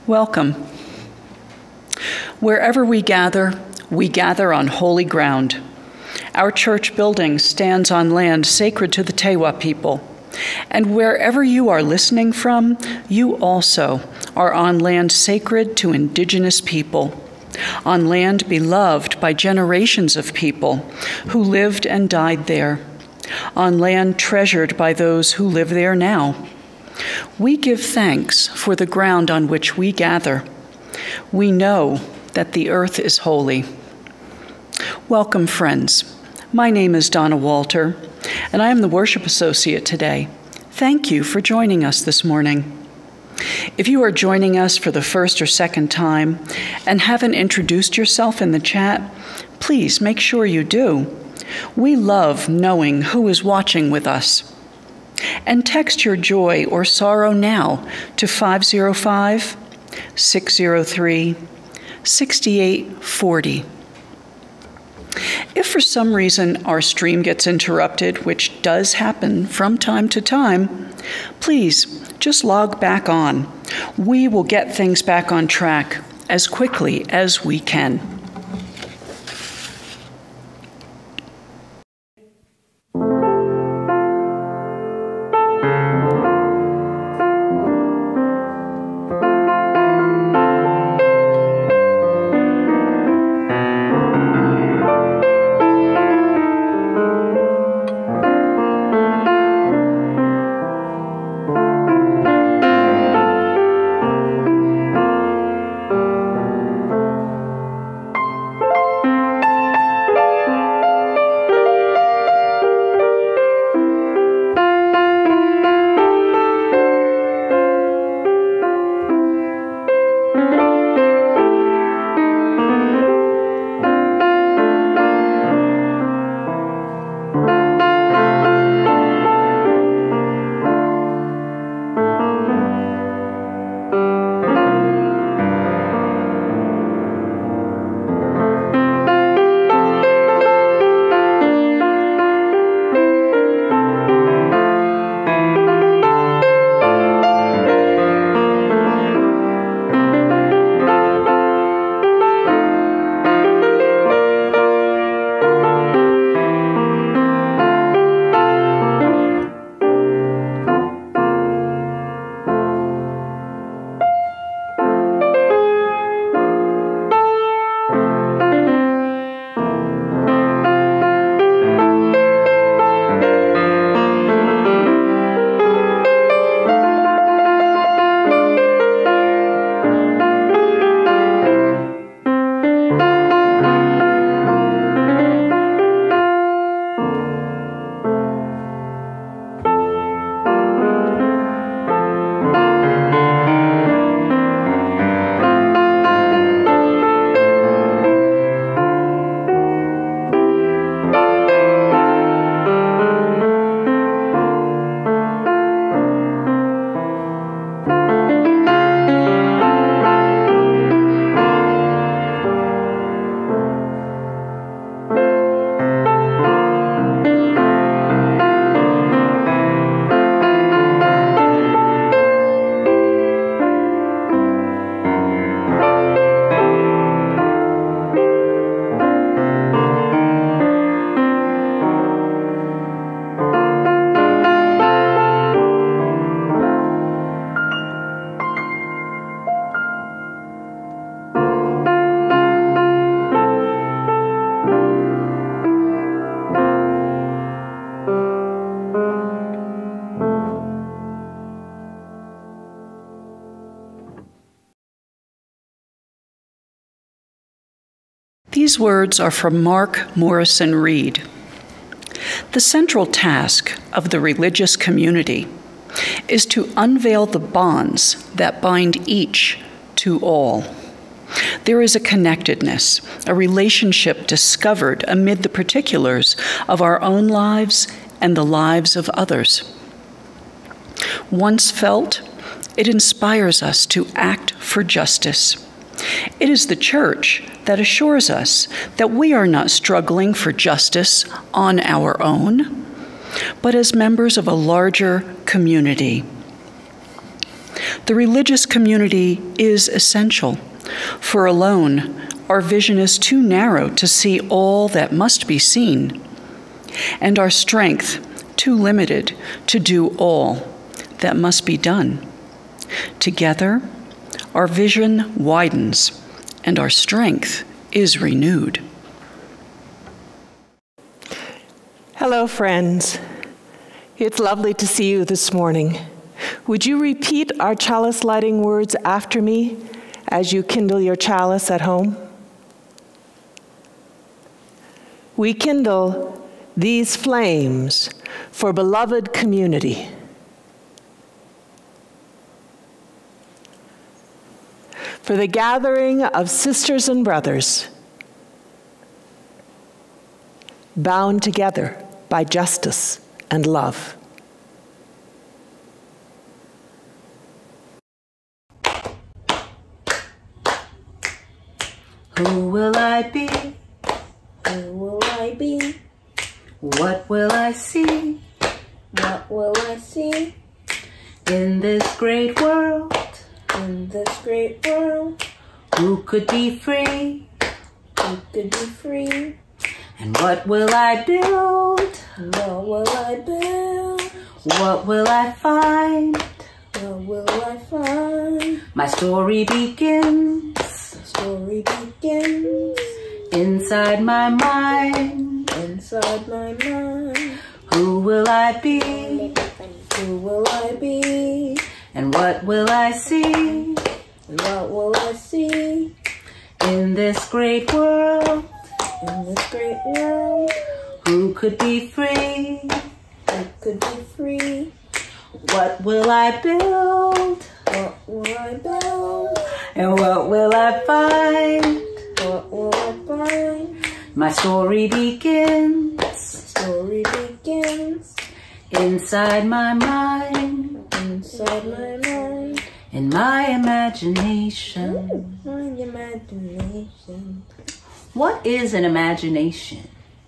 Welcome. Wherever we gather on holy ground. Our church building stands on land sacred to the Tewa people. And wherever you are listening from, you also are on land sacred to indigenous people, on land beloved by generations of people who lived and died there, on land treasured by those who live there now. We give thanks for the ground on which we gather. We know that the earth is holy. Welcome, friends. My name is Donna Walter, and I am the worship associate today. Thank you for joining us this morning. If you are joining us for the first or second time and haven't introduced yourself in the chat, please make sure you do. We love knowing who is watching with us. And text your joy or sorrow now to 505-603-6840. If for some reason our stream gets interrupted, which does happen from time to time, please just log back on. We will get things back on track as quickly as we can. These words are from Mark Morrison Reed. The central task of the religious community is to unveil the bonds that bind each to all. There is a connectedness, a relationship discovered amid the particulars of our own lives and the lives of others. Once felt, it inspires us to act for justice. It is the church that assures us that we are not struggling for justice on our own, but as members of a larger community. The religious community is essential, for alone our vision is too narrow to see all that must be seen, and our strength too limited to do all that must be done. Together, our vision widens and our strength is renewed. Hello, friends. It's lovely to see you this morning. Would you repeat our chalice lighting words after me as you kindle your chalice at home? We kindle these flames for beloved community. For the gathering of sisters and brothers, bound together by justice and love. Who will I be? Who will I be? What will I see? What will I see? In this great world, in this great world, who could be free? Who could be free? And what will I build? What will I build? What will I find? What will I find? My story begins. My story begins. Inside my mind. Inside my mind. Who will I be? Who will I be? And what will I see? And what will I see? In this great world. In this great world, who could be free? Who could be free? What will I build? What will I build? And what will I find? What will I find? My story begins. My story begins. Inside my mind. Inside my mind. In my imagination. Ooh, my imagination. What is an imagination?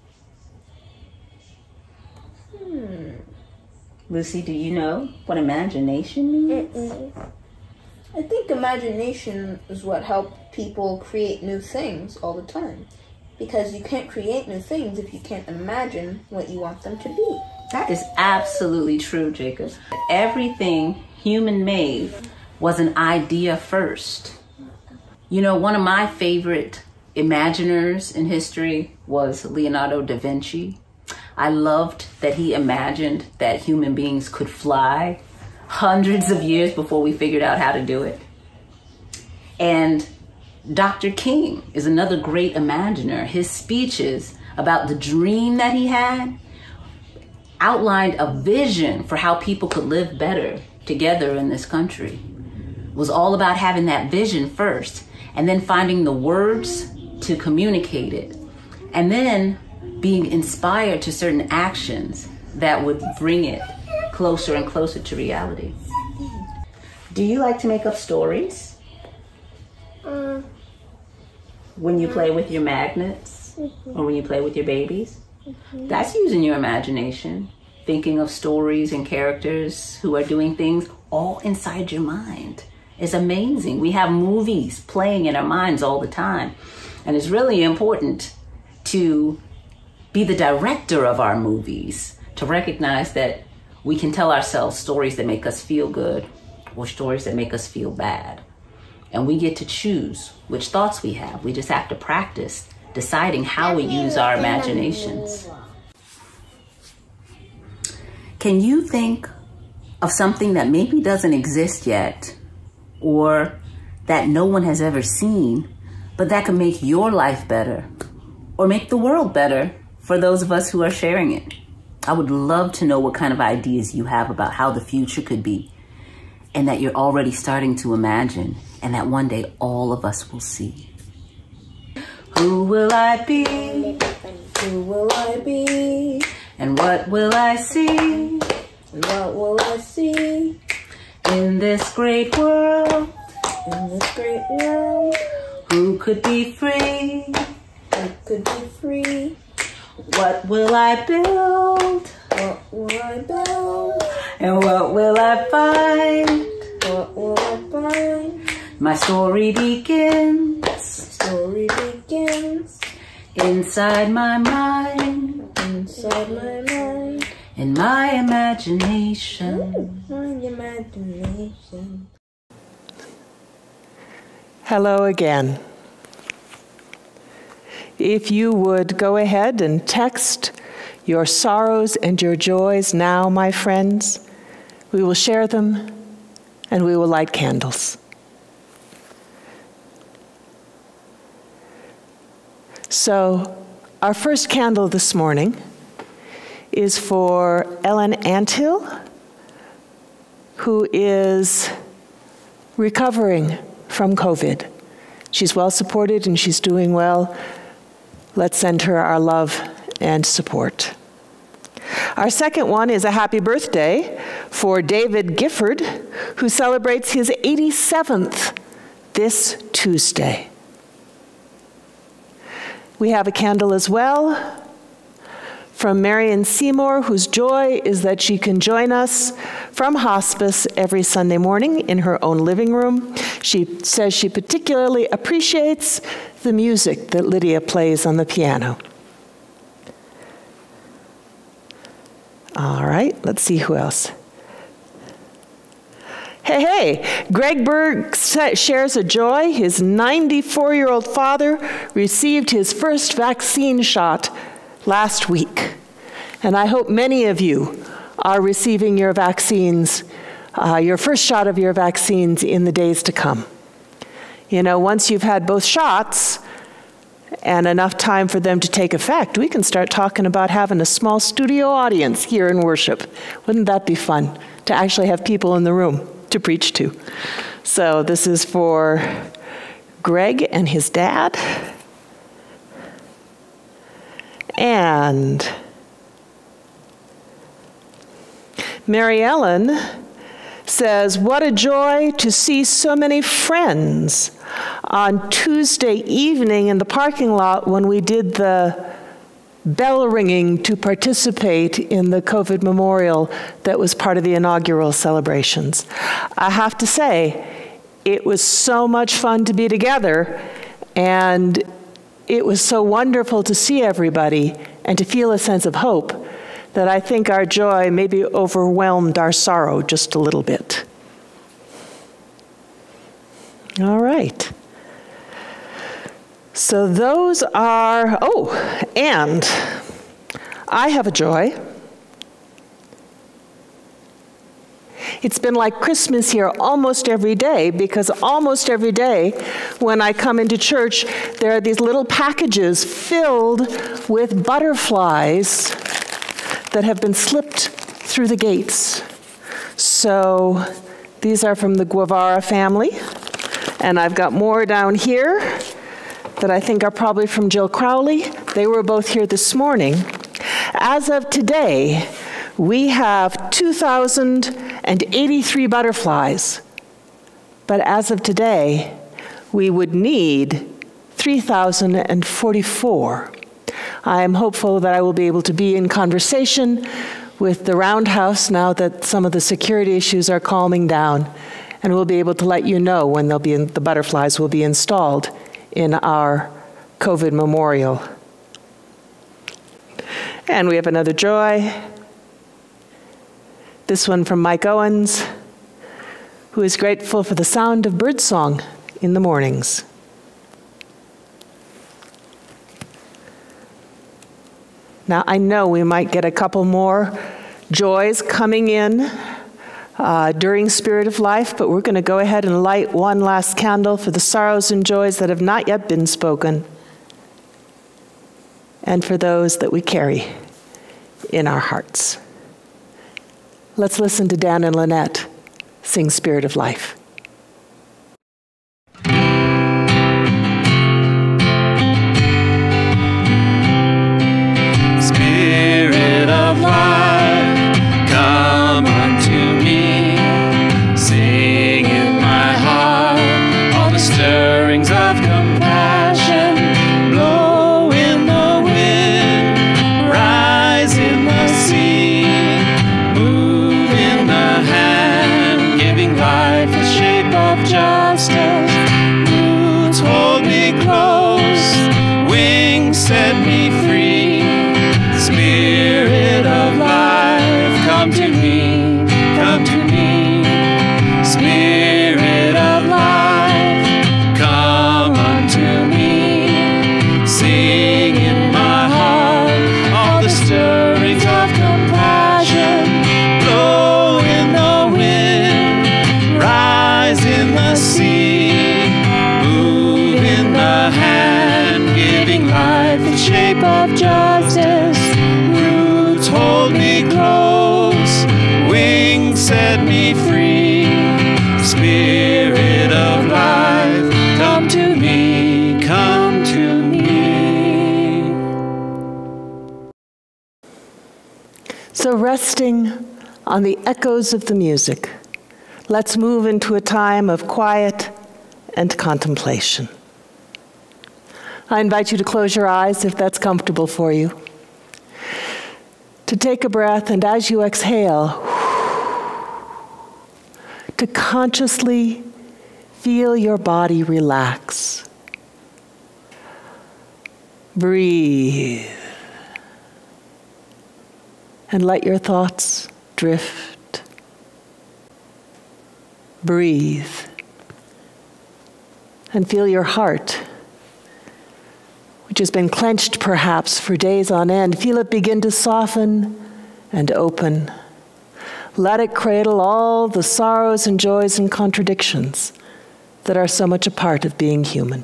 Lucy, do you know what imagination means? I think imagination is what helps people create new things all the time. Because you can't create new things if you can't imagine what you want them to be. That is absolutely true, Jacob. Everything human-made was an idea first. You know, one of my favorite imaginers in history was Leonardo da Vinci. I loved that he imagined that human beings could fly hundreds of years before we figured out how to do it. And Dr. King is another great imaginer. His speeches about the dream that he had outlined a vision for how people could live better together in this country. It was all about having that vision first and then finding the words to communicate it, and then being inspired to certain actions that would bring it closer and closer to reality. Do you like to make up stories? When you play with your magnets or when you play with your babies? That's using your imagination, thinking of stories and characters who are doing things all inside your mind. It's amazing. We have movies playing in our minds all the time. And it's really important to be the director of our movies, to recognize that we can tell ourselves stories that make us feel good or stories that make us feel bad. And we get to choose which thoughts we have. We just have to practice deciding how we use our imaginations. Can you think of something that maybe doesn't exist yet, or that no one has ever seen, but that can make your life better or make the world better for those of us who are sharing it? I would love to know what kind of ideas you have about how the future could be, and that you're already starting to imagine, and that one day all of us will see. Who will I be? Who will I be? And what will I see? And what will I see? In this great world, in this great world, who could be free? Who could be free? What will I build? What will I build? And what will I find? What will My story begins. Story begins Inside my mind. inside my mind. In my imagination. My imagination. Hello again. If you would go ahead and text your sorrows and your joys now, my friends, we will share them and we will light candles. So, our first candle this morning is for Ellen Anthill, who is recovering from COVID. She's well supported and she's doing well. Let's send her our love and support. Our second one is a happy birthday for David Gifford, who celebrates his 87th this Tuesday. We have a candle as well from Marion Seymour, whose joy is that she can join us from hospice every Sunday morning in her own living room. She says she particularly appreciates the music that Lydia plays on the piano. All right, let's see who else. Hey, Greg Berg shares a joy. His 94-year-old father received his first vaccine shot last week. And I hope many of you are receiving your vaccines, your first shot of your vaccines in the days to come. You know, once you've had both shots and enough time for them to take effect, we can start talking about having a small studio audience here in worship. Wouldn't that be fun to actually have people in the room to preach to? So this is for Greg and his dad. And Mary Ellen says, what a joy to see so many friends on Tuesday evening in the parking lot when we did the bell ringing to participate in the COVID memorial that was part of the inaugural celebrations. I have to say, it was so much fun to be together, and it was so wonderful to see everybody and to feel a sense of hope that I think our joy maybe overwhelmed our sorrow just a little bit. All right. So those are, oh, and I have a joy. It's been like Christmas here almost every day, because almost every day when I come into church, there are these little packages filled with butterflies that have been slipped through the gates. So these are from the Guevara family, and I've got more down here that I think are probably from Jill Crowley. They were both here this morning. As of today, we have 2,083 butterflies, but as of today, we would need 3,044. I am hopeful that I will be able to be in conversation with the Roundhouse now that some of the security issues are calming down, and we'll be able to let you know when the butterflies will be installed in our COVID memorial. And we have another joy. This one from Mike Owens, who is grateful for the sound of birdsong in the mornings. Now, I know we might get a couple more joys coming in during Spirit of Life, but we're going to go ahead and light one last candle for the sorrows and joys that have not yet been spoken, and for those that we carry in our hearts. Let's listen to Dan and Lynette sing Spirit of Life. Spirit of life, come unto me. Sing in my heart all the stirrings of compassion. Blow in the wind, rise in the sea. Move in the hand, giving life a So resting on the echoes of the music, let's move into a time of quiet and contemplation. I invite you to close your eyes if that's comfortable for you. To take a breath, and as you exhale, to consciously feel your body relax. Breathe. And let your thoughts drift. Breathe. And feel your heart, which has been clenched perhaps for days on end. Feel it begin to soften and open. Let it cradle all the sorrows and joys and contradictions that are so much a part of being human.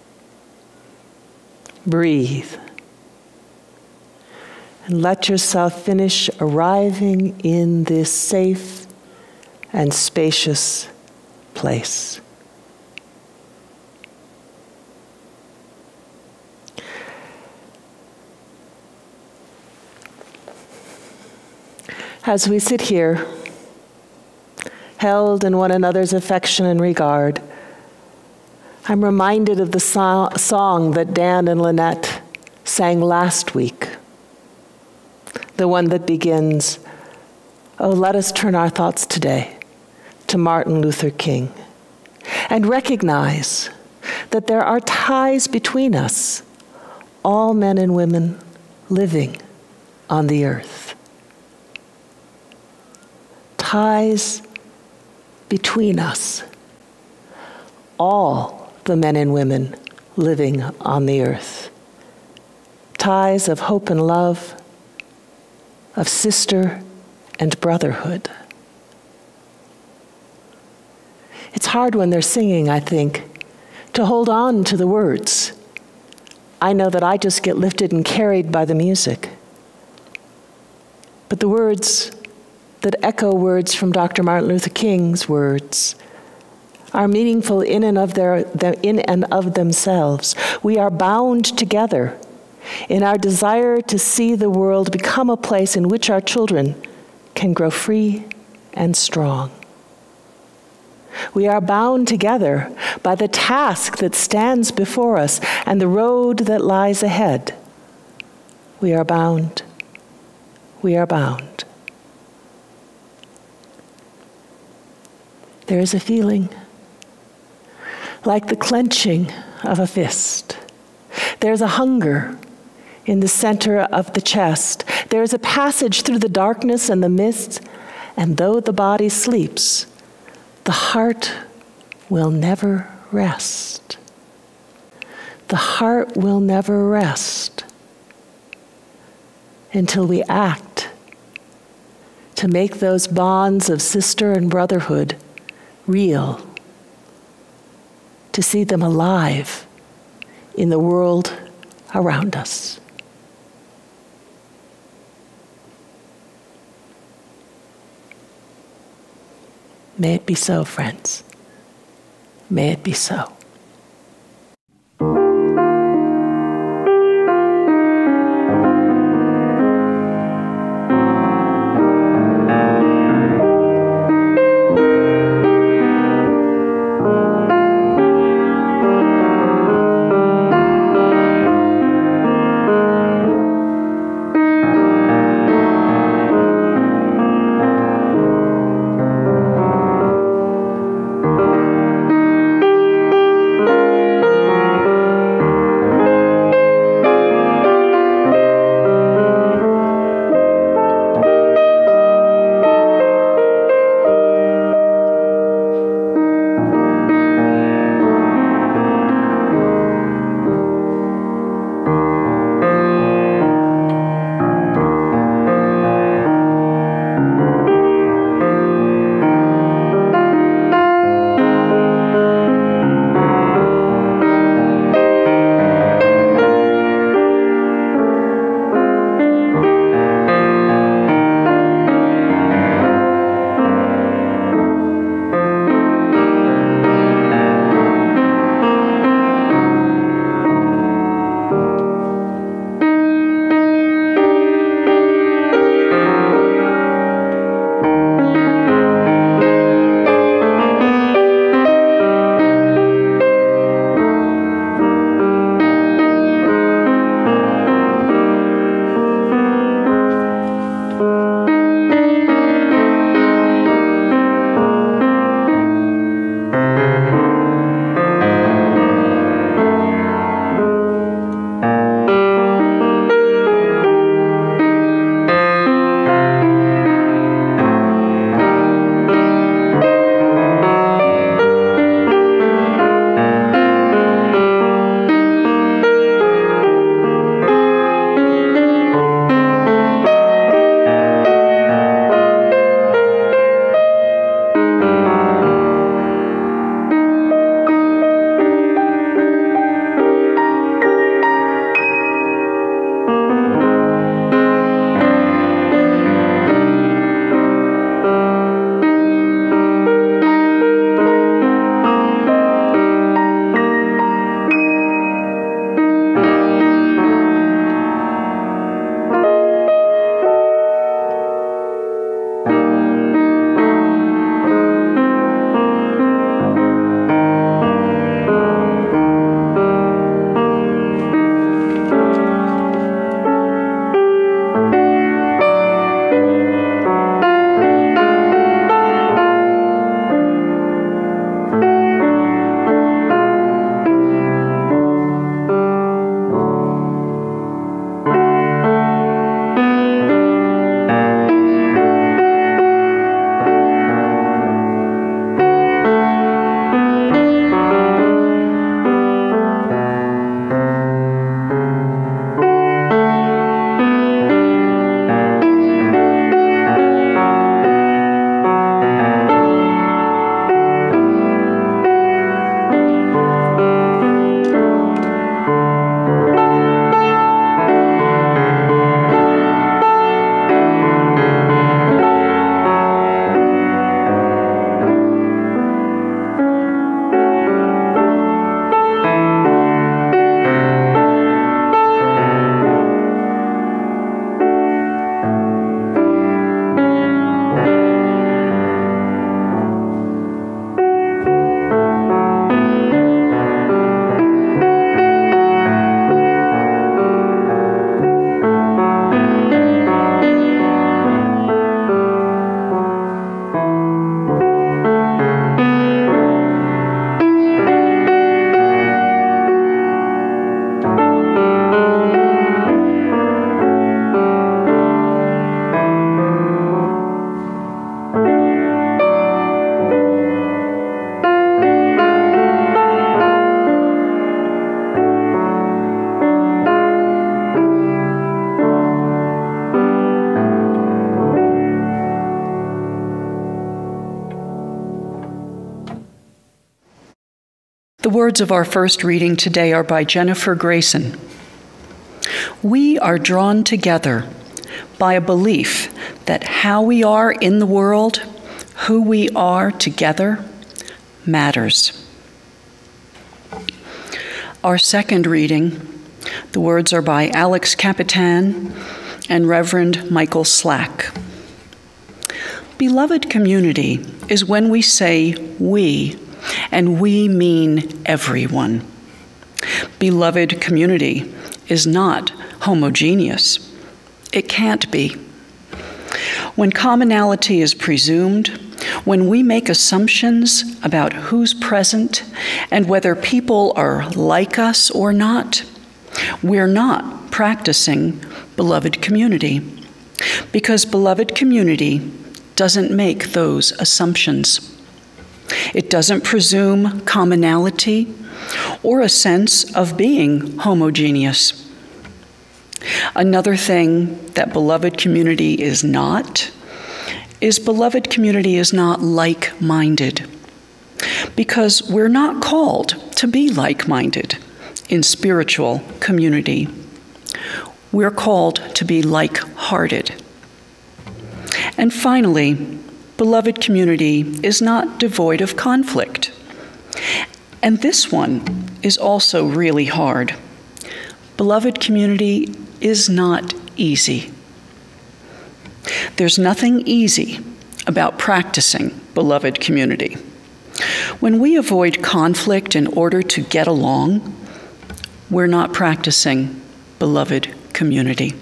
Breathe. And let yourself finish arriving in this safe and spacious place. As we sit here, held in one another's affection and regard, I'm reminded of the song that Dan and Lynette sang last week. The one that begins, "Oh, let us turn our thoughts today to Martin Luther King and recognize that there are ties between us, all men and women living on the earth. Ties between us, all the men and women living on the earth. Ties of hope and love, of sister and brotherhood." It's hard when they're singing, I think, to hold on to the words. I know that I just get lifted and carried by the music. But the words that echo words from Dr. Martin Luther King's words are meaningful in and of themselves. We are bound together in our desire to see the world become a place in which our children can grow free and strong. We are bound together by the task that stands before us and the road that lies ahead. We are bound. We are bound. There is a feeling like the clenching of a fist. There's a hunger in the center of the chest. There's a passage through the darkness and the mist, and though the body sleeps, the heart will never rest. The heart will never rest until we act to make those bonds of sister and brotherhood real, to see them alive in the world around us. May it be so, friends. May it be so. words of our first reading today are by Jennifer Grayson. We are drawn together by a belief that how we are in the world, who we are together, matters. Our second reading, the words are by Alex Capitan and Reverend Michael Slack. Beloved community is when we say we, and we mean everyone. Beloved community is not homogeneous. It can't be. When commonality is presumed, when we make assumptions about who's present and whether people are like us or not, we're not practicing beloved community, because beloved community doesn't make those assumptions. It doesn't presume commonality or a sense of being homogeneous. Another thing that beloved community is not is beloved community is not like-minded, because we're not called to be like-minded in spiritual community. We're called to be like-hearted. And finally, beloved community is not devoid of conflict. And this one is also really hard. Beloved community is not easy. There's nothing easy about practicing beloved community. When we avoid conflict in order to get along, we're not practicing beloved community.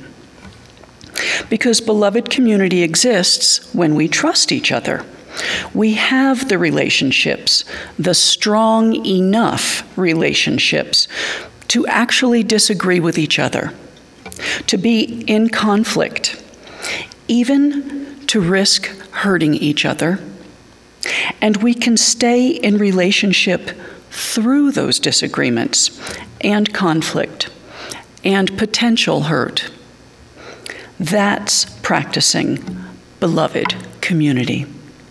Because beloved community exists when we trust each other. We have the relationships, the strong enough relationships, to actually disagree with each other, to be in conflict, even to risk hurting each other. And we can stay in relationship through those disagreements and conflict and potential hurt. That's practicing beloved community.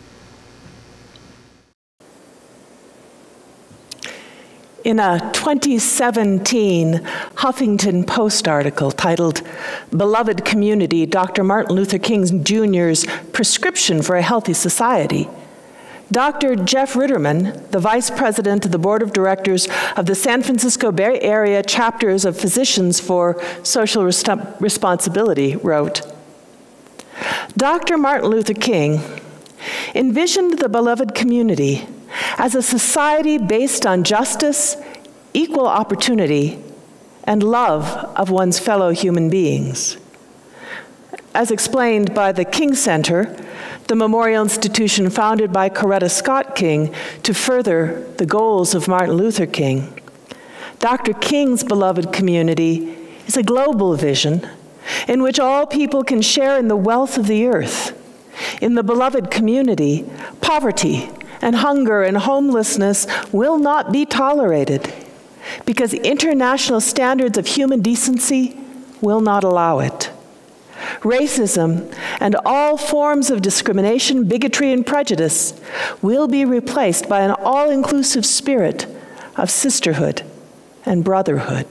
In a 2017 Huffington Post article titled "Beloved Community, Dr. Martin Luther King Jr.'s Prescription for a Healthy Society," Dr. Jeff Ritterman, the Vice President of the Board of Directors of the San Francisco Bay Area Chapters of Physicians for Social Responsibility, wrote, "Dr. Martin Luther King envisioned the beloved community as a society based on justice, equal opportunity, and love of one's fellow human beings. As explained by the King Center, the memorial institution founded by Coretta Scott King to further the goals of Martin Luther King, Dr. King's beloved community is a global vision in which all people can share in the wealth of the earth. In the beloved community, poverty and hunger and homelessness will not be tolerated because international standards of human decency will not allow it. Racism and all forms of discrimination, bigotry, and prejudice will be replaced by an all-inclusive spirit of sisterhood and brotherhood."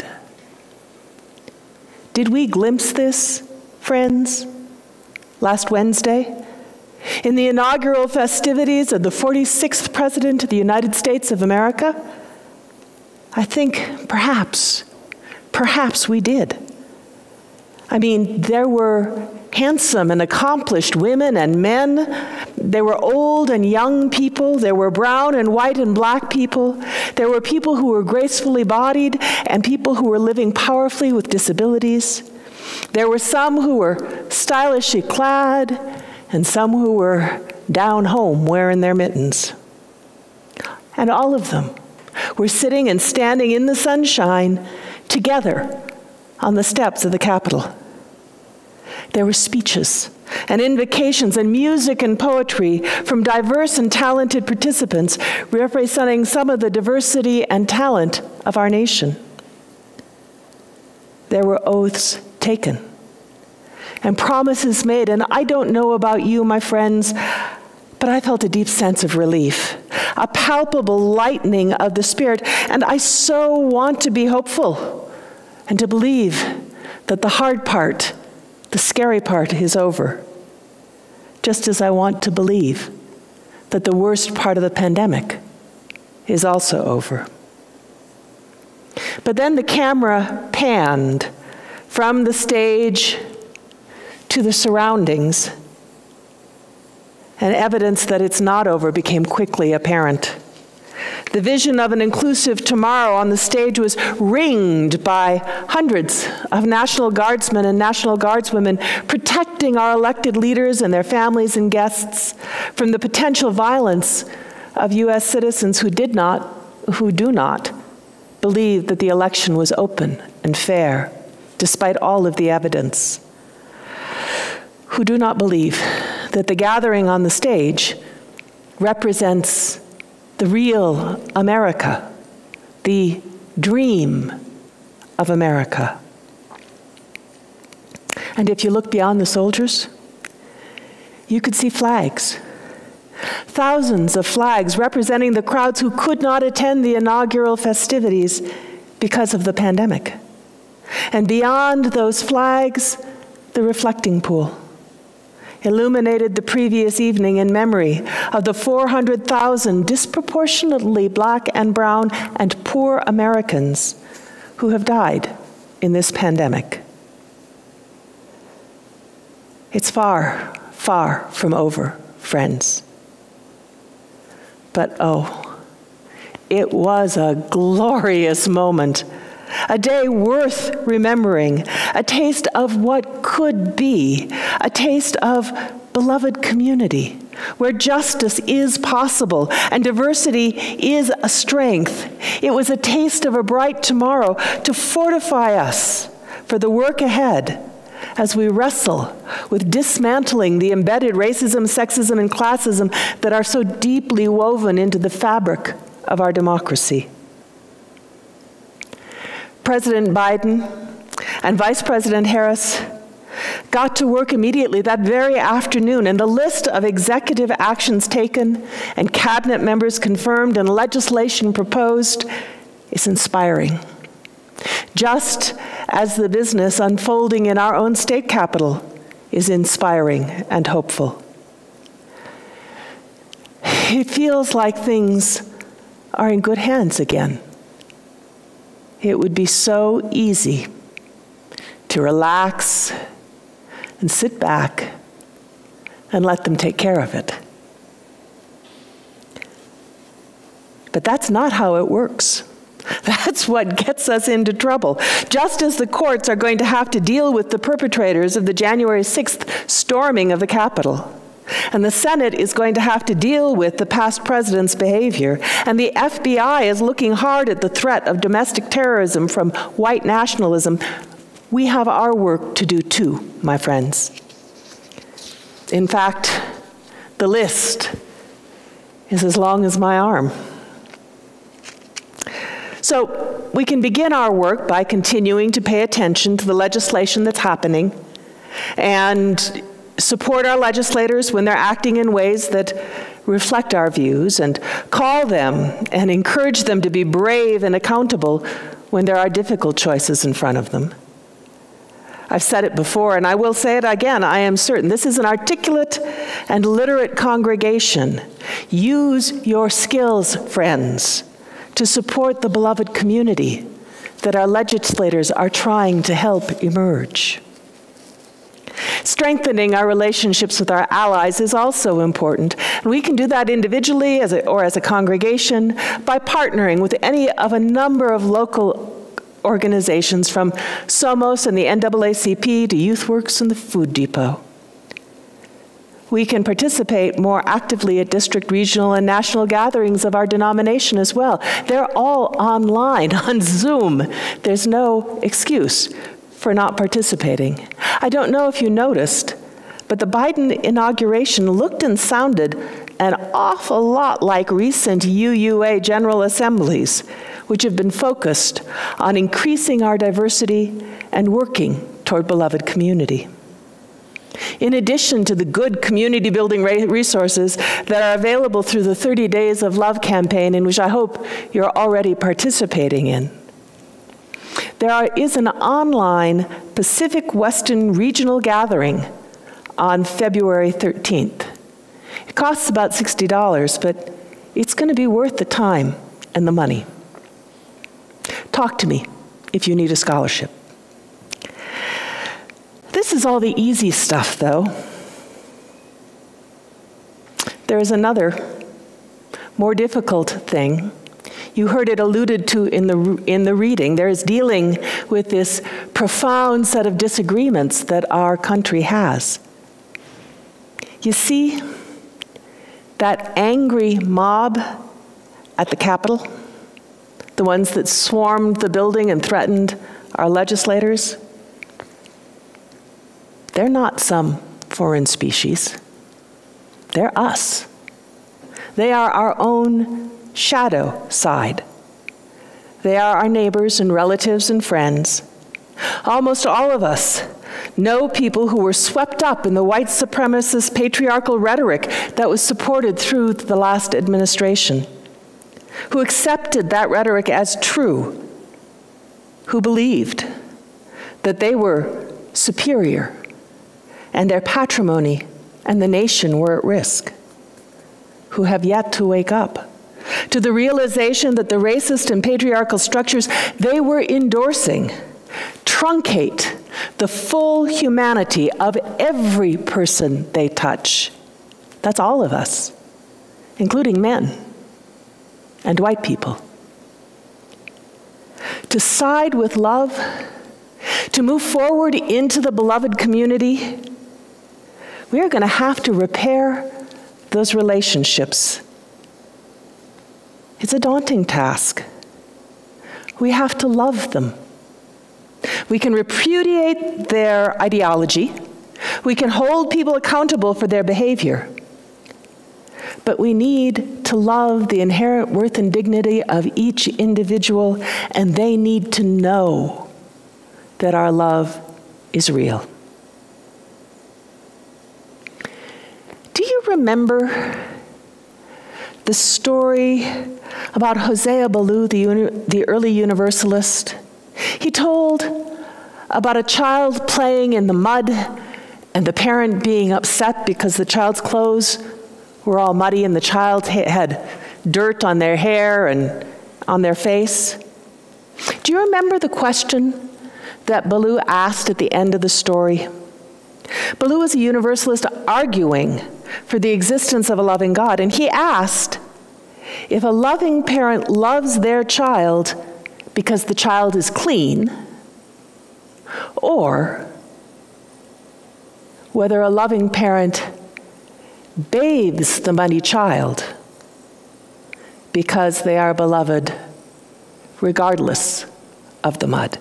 Did we glimpse this, friends, last Wednesday? In the inaugural festivities of the 46th President of the United States of America? I think perhaps we did. I mean, there were handsome and accomplished women and men. There were old and young people. There were brown and white and black people. There were people who were gracefully bodied and people who were living powerfully with disabilities. There were some who were stylishly clad and some who were down home wearing their mittens. And all of them were sitting and standing in the sunshine together on the steps of the Capitol. There were speeches and invocations and music and poetry from diverse and talented participants representing some of the diversity and talent of our nation. There were oaths taken and promises made, and I don't know about you, my friends, but I felt a deep sense of relief a palpable lightening of the Spirit. And I so want to be hopeful and to believe that the hard part, the scary part, is over. Just as I want to believe that the worst part of the pandemic is also over. But then the camera panned from the stage to the surroundings, and evidence that it's not over became quickly apparent. The vision of an inclusive tomorrow on the stage was ringed by hundreds of National Guardsmen and National Guardswomen protecting our elected leaders and their families and guests from the potential violence of U.S. citizens who do not believe that the election was open and fair, despite all of the evidence, who do not believe that the gathering on the stage represents the real America, the dream of America. And if you look beyond the soldiers, you could see flags. Thousands of flags representing the crowds who could not attend the inaugural festivities because of the pandemic. And beyond those flags, the reflecting pool illuminated the previous evening in memory of the 400,000 disproportionately Black and brown and poor Americans who have died in this pandemic. It's far, far from over, friends. But oh, it was a glorious moment, a day worth remembering, a taste of what could be, a taste of beloved community, where justice is possible and diversity is a strength. It was a taste of a bright tomorrow to fortify us for the work ahead as we wrestle with dismantling the embedded racism, sexism, and classism that are so deeply woven into the fabric of our democracy. President Biden and Vice President Harris got to work immediately that very afternoon, and the list of executive actions taken and cabinet members confirmed and legislation proposed is inspiring. Just as the business unfolding in our own state capital is inspiring and hopeful. It feels like things are in good hands again. It would be so easy to relax and sit back and let them take care of it. But that's not how it works. That's what gets us into trouble. Just as the courts are going to have to deal with the perpetrators of the January 6th storming of the Capitol, and the Senate is going to have to deal with the past president's behavior, and the FBI is looking hard at the threat of domestic terrorism from white nationalism, we have our work to do too, my friends. In fact, the list is as long as my arm. So we can begin our work by continuing to pay attention to the legislation that's happening and support our legislators when they're acting in ways that reflect our views, and call them and encourage them to be brave and accountable when there are difficult choices in front of them. I've said it before, and I will say it again, I am certain this is an articulate and literate congregation. Use your skills, friends, to support the beloved community that our legislators are trying to help emerge. Strengthening our relationships with our allies is also important, and we can do that individually or as a congregation by partnering with any of a number of local organizations, from SOMOS and the NAACP to YouthWorks and the Food Depot. We can participate more actively at district, regional, and national gatherings of our denomination as well. They're all online, on Zoom. There's no excuse for not participating. I don't know if you noticed, but the Biden inauguration looked and sounded an awful lot like recent UUA General Assemblies, which have been focused on increasing our diversity and working toward beloved community. In addition to the good community building resources that are available through the 30 Days of Love campaign, in which I hope you're already participating in. There is an online Pacific Western regional gathering on February 13th. It costs about $60, but it's going to be worth the time and the money. Talk to me if you need a scholarship. This is all the easy stuff, though. There's another, more difficult thing. You heard it alluded to in the reading. There is dealing with this profound set of disagreements that our country has. You see, that angry mob at the Capitol, the ones that swarmed the building and threatened our legislators, they're not some foreign species. They're us. They are our own shadow side. They are our neighbors and relatives and friends. Almost all of us know people who were swept up in the white supremacist patriarchal rhetoric that was supported through the last administration, who accepted that rhetoric as true, who believed that they were superior and their patrimony and the nation were at risk, who have yet to wake up to the realization that the racist and patriarchal structures they were endorsing truncate the full humanity of every person they touch. That's all of us, including men and white people. To side with love, to move forward into the beloved community, we are going to have to repair those relationships. It's a daunting task. We have to love them. We can repudiate their ideology. We can hold people accountable for their behavior. But we need to love the inherent worth and dignity of each individual, and they need to know that our love is real. Do you remember the story about Hosea Ballou, the early Universalist? He told about a child playing in the mud and the parent being upset because the child's clothes were all muddy and the child had dirt on their hair and on their face. Do you remember the question that Ballou asked at the end of the story? Ballou was a Universalist arguing for the existence of a loving God, and he asked if a loving parent loves their child because the child is clean, or whether a loving parent bathes the muddy child because they are beloved regardless of the mud.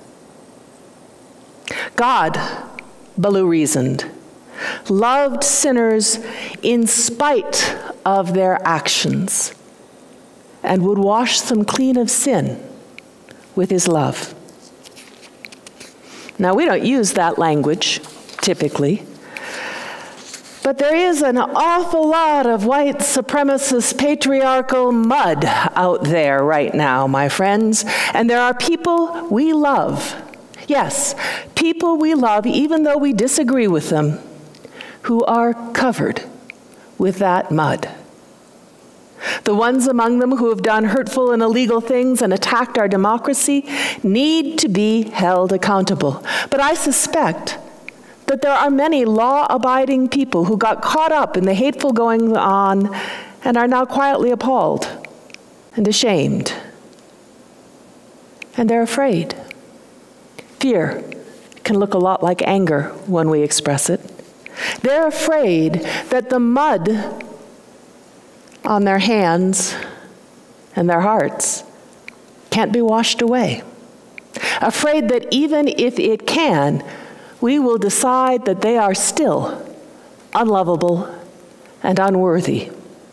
God, Ballou reasoned, loved sinners in spite of their actions and would wash them clean of sin with his love. Now, we don't use that language typically, but there is an awful lot of white supremacist patriarchal mud out there right now, my friends, and there are people we love. Yes, people we love, even though we disagree with them, who are covered with that mud. The ones among them who have done hurtful and illegal things and attacked our democracy need to be held accountable. But I suspect that there are many law-abiding people who got caught up in the hateful goings on and are now quietly appalled and ashamed. And they're afraid. Fear can look a lot like anger when we express it. They're afraid that the mud on their hands and their hearts can't be washed away. Afraid that even if it can, we will decide that they are still unlovable and unworthy.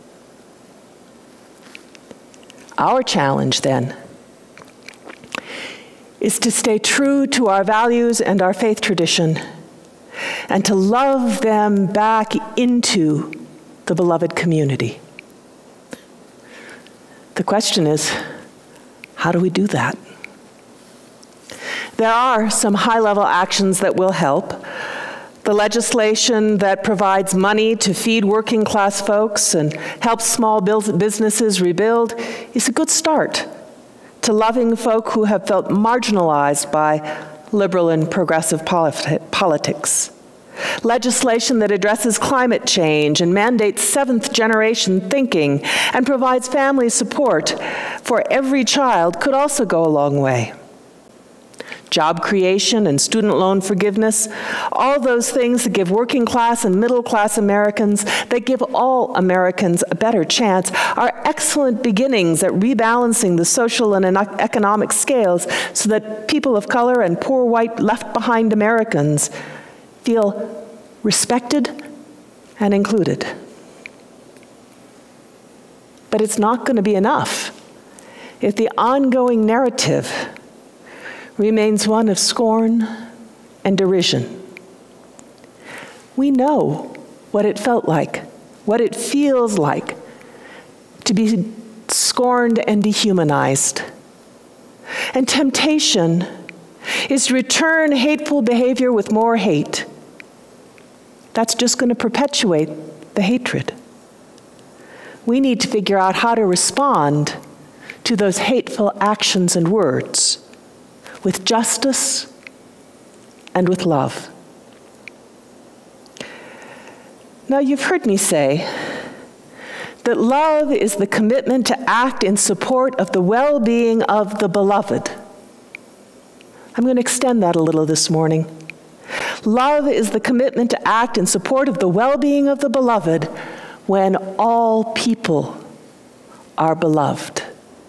Our challenge, then, is to stay true to our values and our faith tradition and to love them back into the beloved community. The question is, how do we do that? There are some high-level actions that will help. The legislation that provides money to feed working-class folks and helps small businesses rebuild is a good start to loving folk who have felt marginalized by liberal and progressive politics. Legislation that addresses climate change and mandates seventh-generation thinking and provides family support for every child could also go a long way. Job creation and student loan forgiveness, all those things that give working class and middle class Americans, that give all Americans a better chance, are excellent beginnings at rebalancing the social and economic scales so that people of color and poor white left behind Americans feel respected and included. But it's not going to be enough if the ongoing narrative remains one of scorn and derision. We know what it felt like, what it feels like to be scorned and dehumanized. And temptation is to return hateful behavior with more hate. That's just going to perpetuate the hatred. We need to figure out how to respond to those hateful actions and words with justice and with love. Now, you've heard me say that love is the commitment to act in support of the well-being of the beloved. I'm going to extend that a little this morning. Love is the commitment to act in support of the well-being of the beloved when all people are beloved.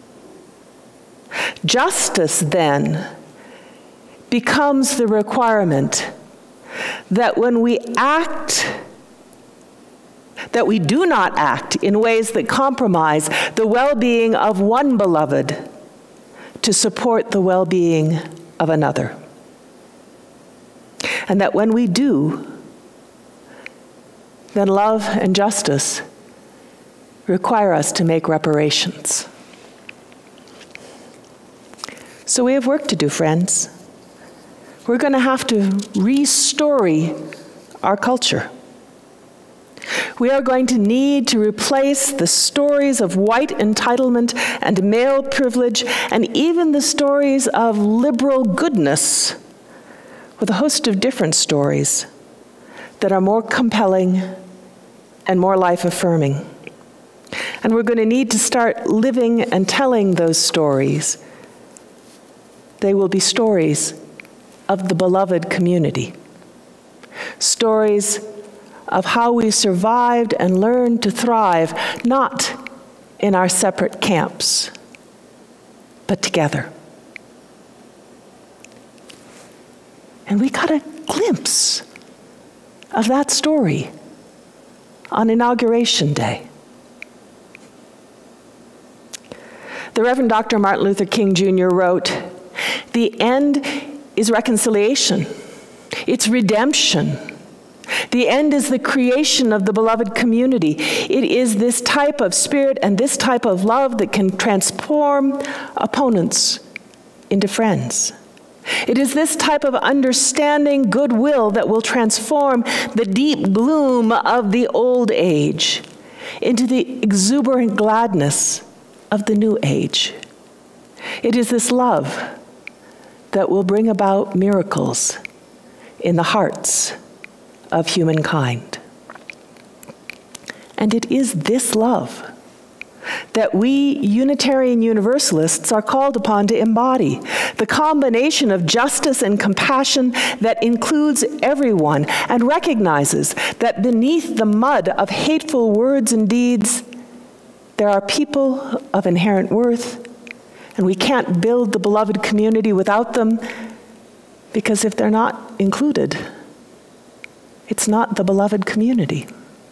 Justice, then, becomes the requirement that when we act, that we do not act in ways that compromise the well-being of one beloved to support the well-being of another. And that when we do, then love and justice require us to make reparations. So we have work to do, friends. We're going to have to re-story our culture. We are going to need to replace the stories of white entitlement and male privilege, and even the stories of liberal goodness, with a host of different stories that are more compelling and more life-affirming. And we're going to need to start living and telling those stories. They will be stories of the beloved community. Stories of how we survived and learned to thrive, not in our separate camps, but together. And we got a glimpse of that story on Inauguration Day. The Reverend Dr. Martin Luther King Jr. wrote, "The end is reconciliation. It's redemption. The end is the creation of the beloved community. It is this type of spirit and this type of love that can transform opponents into friends. It is this type of understanding goodwill that will transform the deep gloom of the old age into the exuberant gladness of the new age. It is this love that will bring about miracles in the hearts of humankind. And it is this love that we Unitarian Universalists are called upon to embody, the combination of justice and compassion that includes everyone and recognizes that beneath the mud of hateful words and deeds, there are people of inherent worth, and we can't build the beloved community without them, because if they're not included, it's not the beloved community."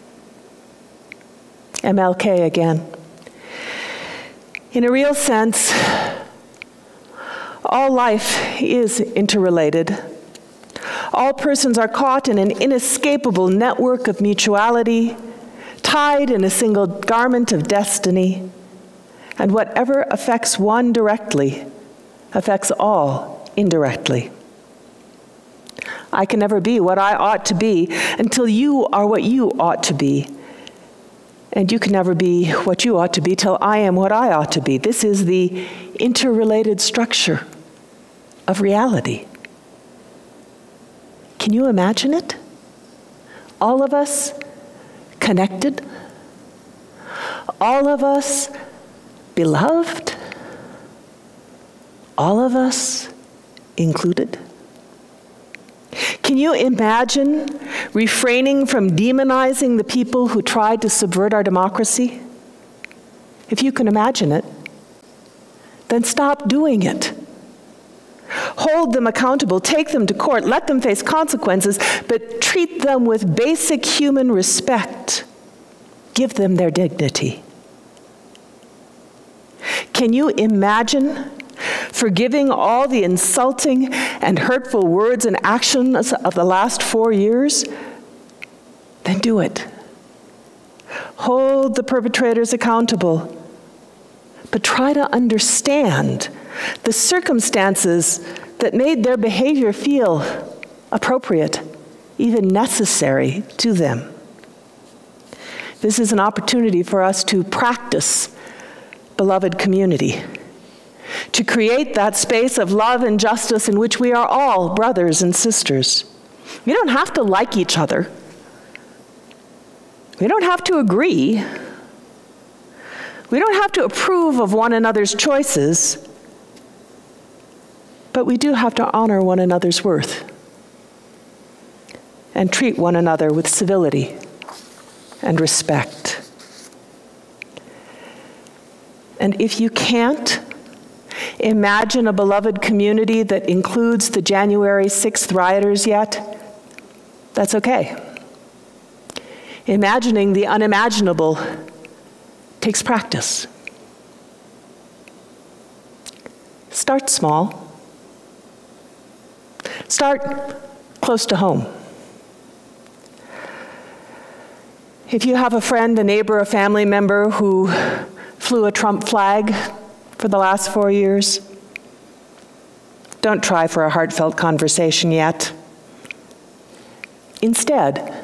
MLK again. In a real sense, all life is interrelated. All persons are caught in an inescapable network of mutuality, tied in a single garment of destiny, and whatever affects one directly affects all indirectly. I can never be what I ought to be until you are what you ought to be. And you can never be what you ought to be till I am what I ought to be. This is the interrelated structure of reality. Can you imagine it? All of us connected. All of us beloved. All of us included. Can you imagine refraining from demonizing the people who tried to subvert our democracy? If you can imagine it, then stop doing it. Hold them accountable, take them to court, let them face consequences, but treat them with basic human respect. Give them their dignity. Can you imagine forgiving all the insulting and hurtful words and actions of the last 4 years? Then do it. Hold the perpetrators accountable, but try to understand the circumstances that made their behavior feel appropriate, even necessary to them. This is an opportunity for us to practice beloved community, to create that space of love and justice in which we are all brothers and sisters. We don't have to like each other. We don't have to agree. We don't have to approve of one another's choices, but we do have to honor one another's worth and treat one another with civility and respect. And if you can't imagine a beloved community that includes the January 6th rioters yet, that's okay. Imagining the unimaginable takes practice. Start small. Start close to home. If you have a friend, a neighbor, a family member who flew a Trump flag for the last 4 years, don't try for a heartfelt conversation yet. Instead,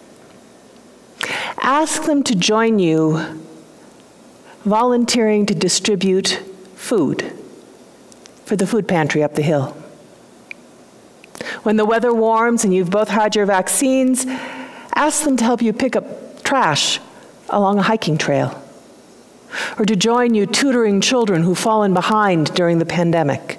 ask them to join you volunteering to distribute food for the food pantry up the hill. When the weather warms and you've both had your vaccines, ask them to help you pick up trash along a hiking trail, or to join you tutoring children who've fallen behind during the pandemic.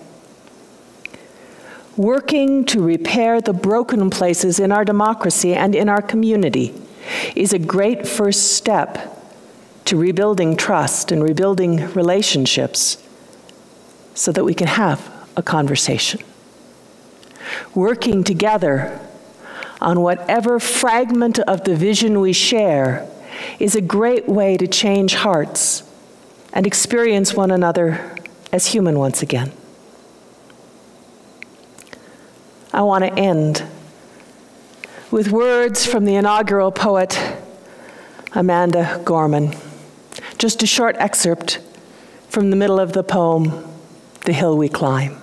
Working to repair the broken places in our democracy and in our community is a great first step to rebuilding trust and rebuilding relationships so that we can have a conversation. Working together on whatever fragment of the vision we share is a great way to change hearts and experience one another as human once again. I want to end with words from the inaugural poet, Amanda Gorman. Just a short excerpt from the middle of the poem, The Hill We Climb.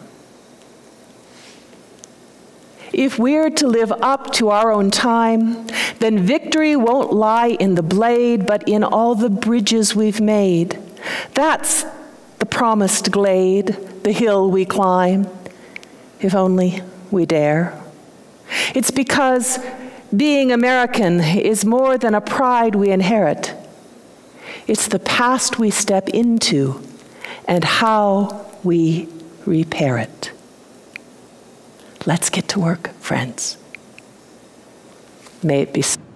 If we're to live up to our own time, then victory won't lie in the blade, but in all the bridges we've made. That's the promised glade, the hill we climb, if only we dare. It's because being American is more than a pride we inherit. It's the past we step into and how we repair it. Let's get to work, friends. May it be so.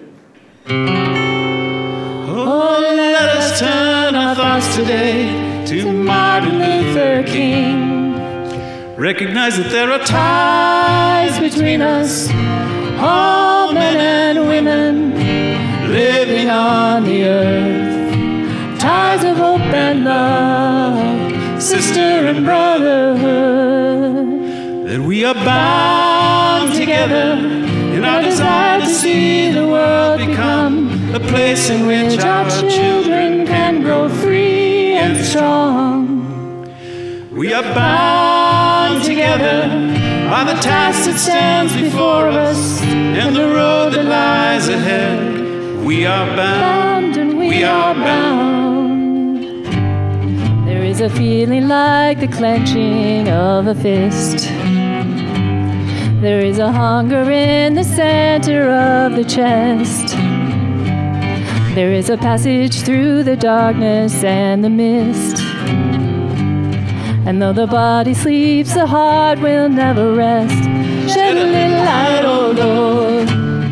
Oh, let us turn our thoughts today to Martin Luther King. Recognize that there are ties between us, all men and women living on the earth. Ties of hope and love, sister and brotherhood. That we are bound together together in our desire to see the world become a place in which our children can grow free and strong. We are bound together by the task that stands before us and the road that lies ahead. We are bound and we are bound. There is a feeling like the clenching of a fist. There is a hunger in the center of the chest. There is a passage through the darkness and the mist. And though the body sleeps, the heart will never rest. Shed a little light, oh Lord,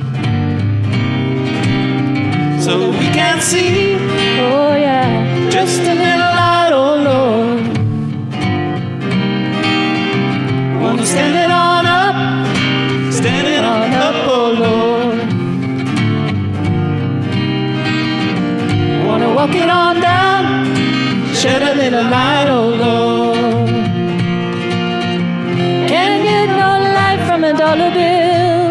so that we can see. oh yeah, Just a little light, oh Lord. Wanna stand it on up, oh Lord. Wanna walk it on down, shed a little light, oh Lord. Can't get no light from a dollar bill.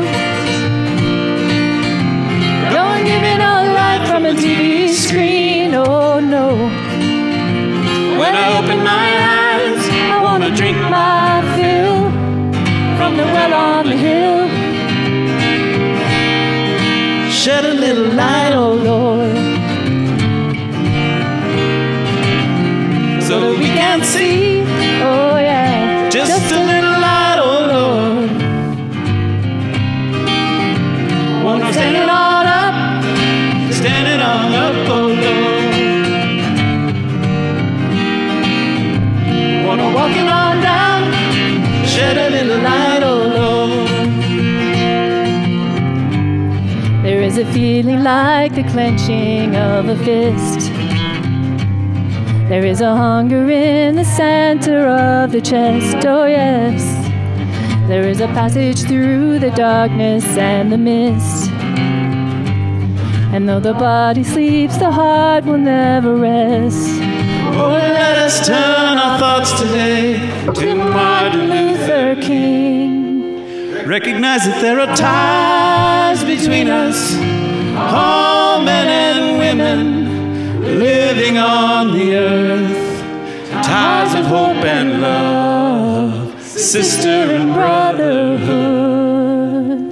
Don't give me no light from a TV screen, oh no. When I open my eyes, I wanna drink my fill from the well on the hill. shed a little light, oh Lord, so that we can see. Oh yeah, Just a little light, oh Lord. Wanna stand it on up, oh Lord. Wanna walk it on down, shed a little light, oh Lord. there is a feeling like the clenching of a fist. There is a hunger in the center of the chest, oh yes. There is a passage through the darkness and the mist. And though the body sleeps, the heart will never rest. Oh, let us turn our thoughts today to Martin Luther King. Recognize that there are ties between us, all men and women living on the earth, ties of hope and love, sister and brotherhood.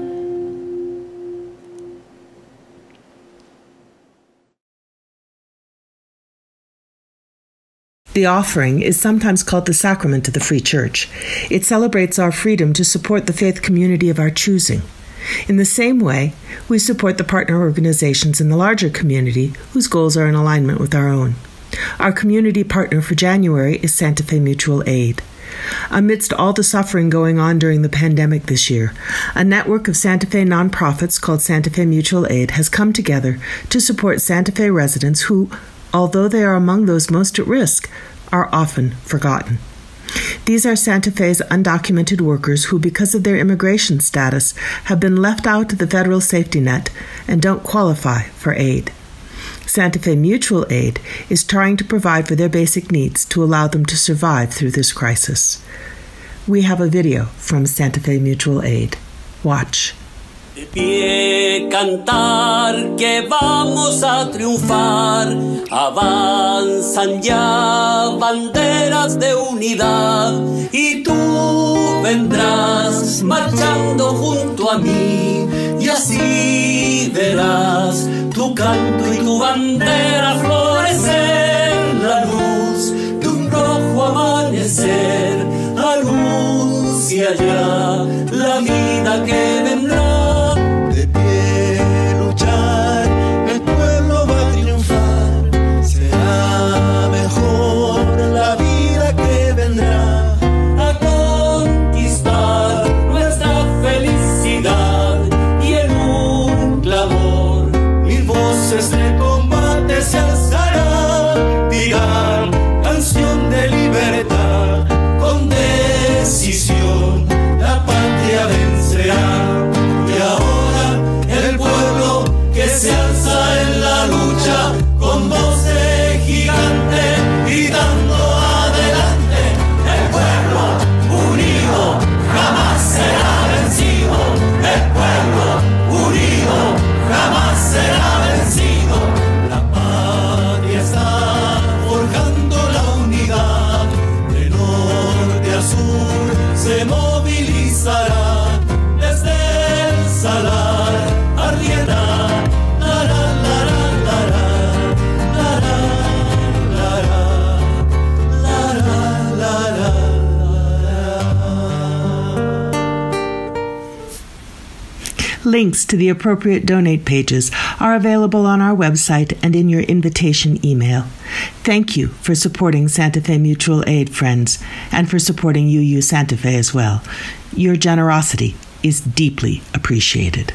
The offering is sometimes called the sacrament of the Free Church. It celebrates our freedom to support the faith community of our choosing. In the same way, we support the partner organizations in the larger community whose goals are in alignment with our own. Our community partner for January is Santa Fe Mutual Aid. Amidst all the suffering going on during the pandemic this year, a network of Santa Fe nonprofits called Santa Fe Mutual Aid has come together to support Santa Fe residents who, although they are among those most at risk, are often forgotten. These are Santa Fe's undocumented workers who, because of their immigration status, have been left out of the federal safety net and don't qualify for aid. Santa Fe Mutual Aid is trying to provide for their basic needs to allow them to survive through this crisis. We have a video from Santa Fe Mutual Aid. Watch. De pie cantar que vamos a triunfar, avanzan ya banderas de unidad y tú vendrás marchando junto a mí y así verás tu canto y tu bandera florecer, la luz de un rojo amanecer anuncia ya la vida que vendrá. De combate se alzarán, dirán canción de libertad, con decisión la patria vencerá. Links to the appropriate donate pages are available on our website and in your invitation email. Thank you for supporting Santa Fe Mutual Aid, friends, and for supporting UU Santa Fe as well. Your generosity is deeply appreciated.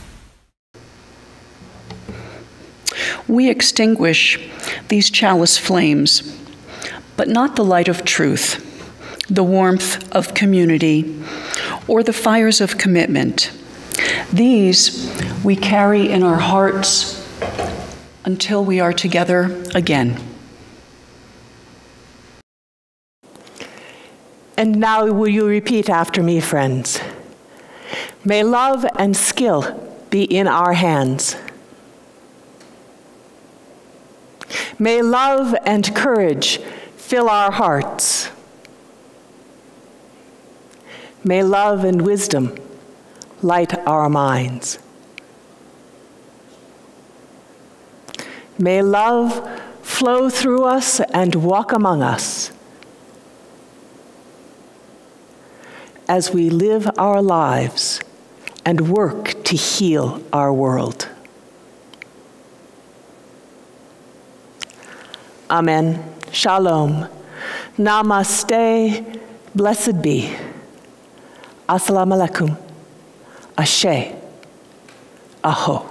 We extinguish these chalice flames, but not the light of truth, the warmth of community, or the fires of commitment. These we carry in our hearts until we are together again. And now will you repeat after me, friends? May love and skill be in our hands. May love and courage fill our hearts. May love and wisdom light our minds. May love flow through us and walk among us as we live our lives and work to heal our world. Amen. Shalom. Namaste. Blessed be. Assalamu alaikum. Ashe. Aho.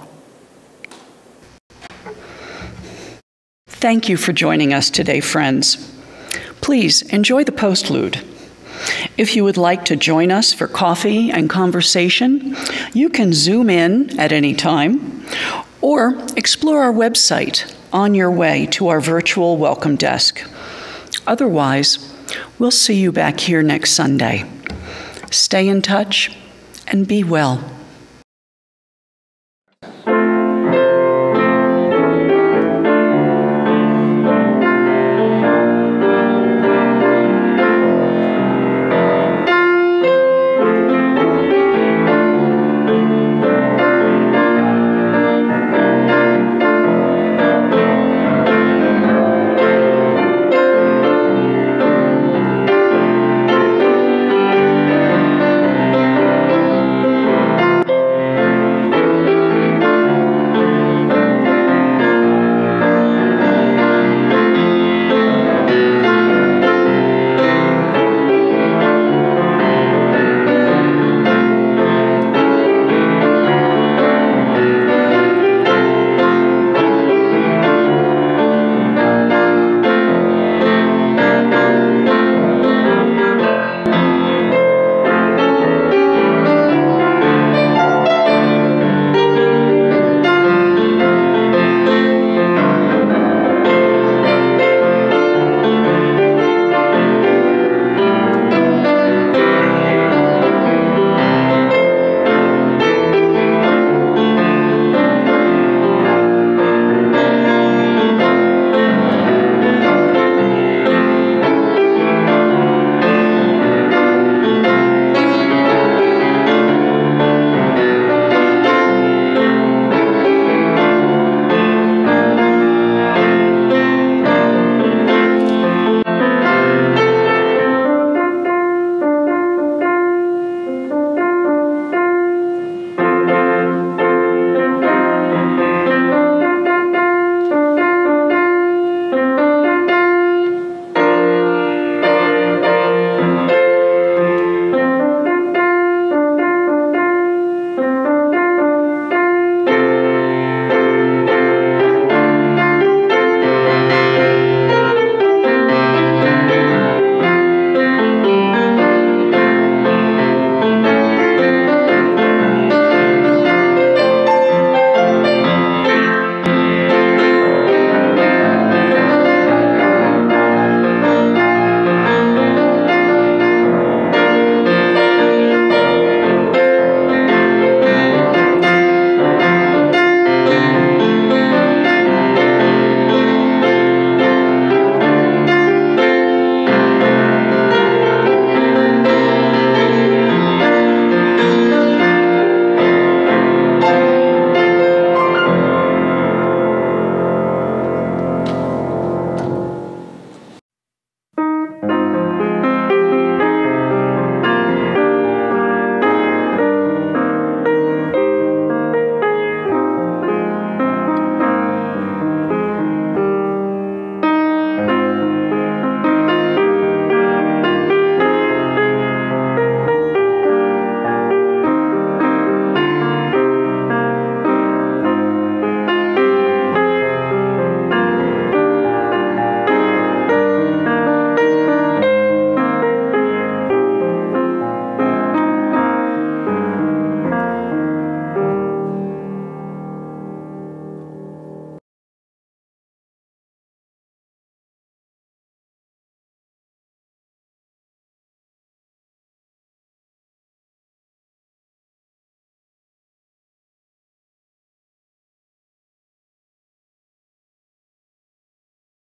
Thank you for joining us today, friends. Please enjoy the postlude. If you would like to join us for coffee and conversation, you can Zoom in at any time or explore our website on your way to our virtual welcome desk. Otherwise, we'll see you back here next Sunday. Stay in touch and be well.